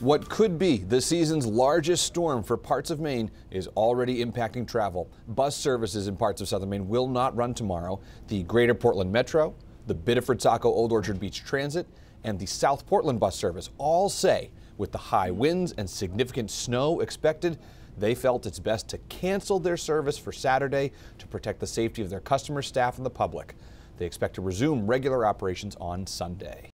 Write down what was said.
What could be the season's largest storm for parts of Maine is already impacting travel. Bus services in parts of southern Maine will not run tomorrow. The Greater Portland Metro, the Biddeford, Saco, Old Orchard Beach Transit, and the South Portland bus service all say with the high winds and significant snow expected, they felt it's best to cancel their service for Saturday to protect the safety of their customers, staff, and the public. They expect to resume regular operations on Sunday.